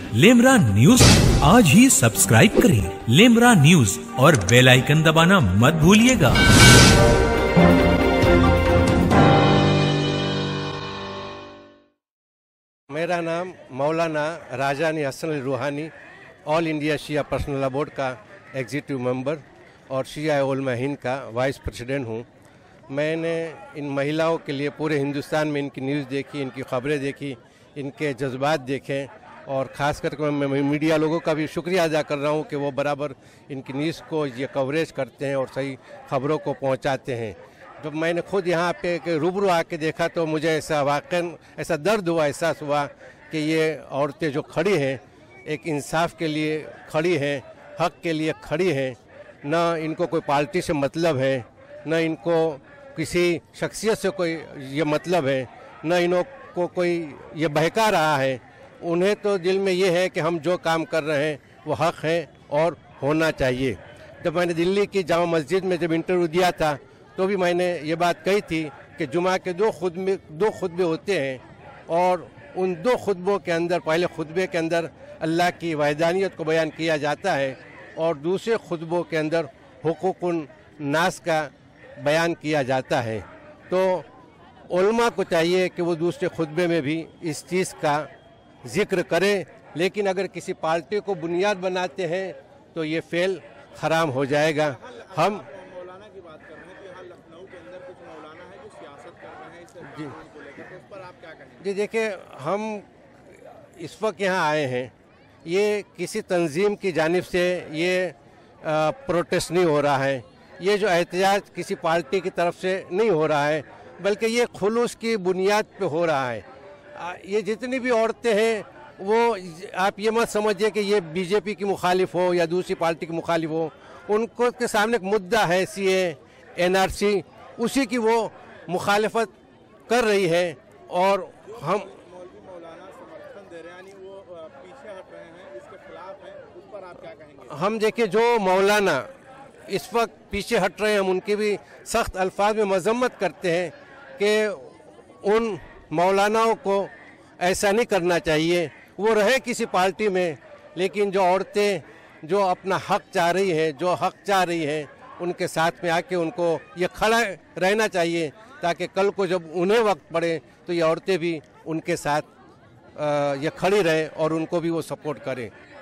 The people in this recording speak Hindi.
लेमरा न्यूज आज ही सब्सक्राइब करें। लेमरा न्यूज और बेल आइकन दबाना मत भूलिएगा। मेरा नाम मौलाना राजानी हसन अली रूहानी, ऑल इंडिया शिया पर्सनल लॉ बोर्ड का एग्जीक्यूटिव मेंबर और शिया उलमा हिंद का वाइस प्रेसिडेंट हूँ। मैंने इन महिलाओं के लिए पूरे हिंदुस्तान में इनकी न्यूज़ देखी, इनकी ख़बरें देखी, इनके जज्बात देखे और ख़ास करके मैं मीडिया लोगों का भी शुक्रिया अदा कर रहा हूँ कि वो बराबर इनकी न्यूज़ को ये कवरेज करते हैं और सही ख़बरों को पहुँचाते हैं। जब मैंने खुद यहाँ पे रूबरू आके देखा तो मुझे ऐसा वाक़ई ऐसा दर्द हुआ, एहसास हुआ कि ये औरतें जो खड़ी हैं एक इंसाफ के लिए खड़ी हैं, हक़ के लिए खड़ी हैं। न इनको कोई पार्टी से मतलब है, न इनको किसी शख्सियत से कोई ये मतलब है, न इन्हों को कोई ये बहका रहा है। उन्हें तो दिल में ये है कि हम जो काम कर रहे हैं वो हक़ है और होना चाहिए। जब मैंने दिल्ली की जामा मस्जिद में जब इंटरव्यू दिया था तो भी मैंने ये बात कही थी कि जुमा के दो खुतबे होते हैं और उन दो खुतबों के अंदर पहले खुतबे के अंदर अल्लाह की वहदानियत को बयान किया जाता है और दूसरे खुतबों के अंदर हुकूकुन नास का बयान किया जाता है। तो उलमा को चाहिए कि वो दूसरे खुतबे में भी इस चीज़ का जिक्र करें, लेकिन अगर किसी पार्टी को बुनियाद बनाते हैं तो ये फेल हराम हो जाएगा। हम जी देखिए, हम इस वक्त यहाँ आए हैं, ये किसी तंजीम की जानिब से ये प्रोटेस्ट नहीं हो रहा है, ये जो एहतजाज किसी पार्टी की तरफ से नहीं हो रहा है, बल्कि ये खुलूस की बुनियाद पे हो रहा है। ये जितनी भी औरतें हैं वो आप ये मत समझिए कि ये बीजेपी की मुखालिफ हो या दूसरी पार्टी की मुखालिफ हो, उनको के सामने एक मुद्दा है सीए, एनआरसी, उसी की वो मुखालिफत कर रही है और हम समर्थन दे रहे हैं, यानी वो पीछे हट रहे हैं, इसके खिलाफ हैं, उस पर आप क्या कहेंगे? हम देखिए जो मौलाना इस वक्त पीछे हट रहे हैं हम उनकी भी सख्त अल्फाज में मजम्मत करते हैं कि उन मौलानाओं को ऐसा नहीं करना चाहिए। वो रहे किसी पार्टी में, लेकिन जो औरतें जो अपना हक चाह रही हैं, जो हक चाह रही हैं, उनके साथ में आके उनको ये खड़ा रहना चाहिए ताकि कल को जब उन्हें वक्त पड़े तो ये औरतें भी उनके साथ ये खड़ी रहें और उनको भी वो सपोर्ट करें।